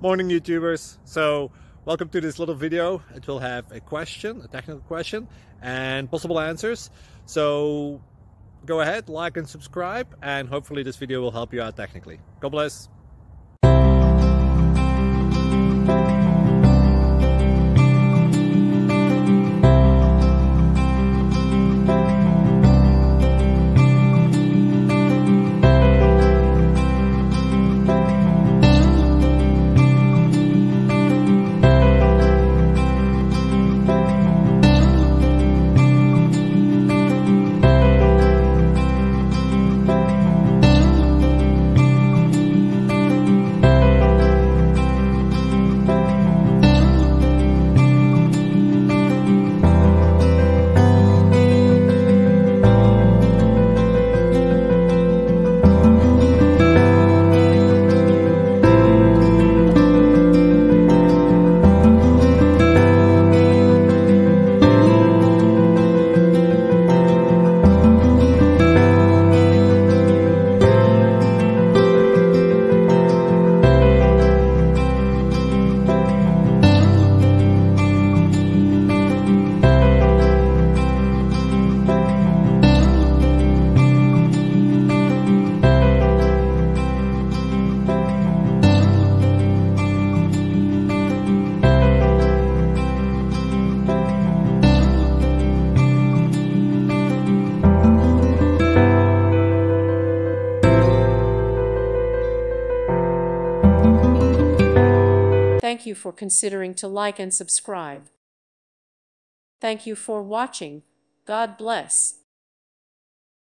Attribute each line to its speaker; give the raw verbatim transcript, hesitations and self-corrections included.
Speaker 1: Morning YouTubers. So welcome to this little video. It will have a question, a technical question, and possible answers. So go ahead, like and subscribe, and hopefully this video will help you out technically. God bless.
Speaker 2: Thank you for considering to like and subscribe. Thank you for watching. God bless.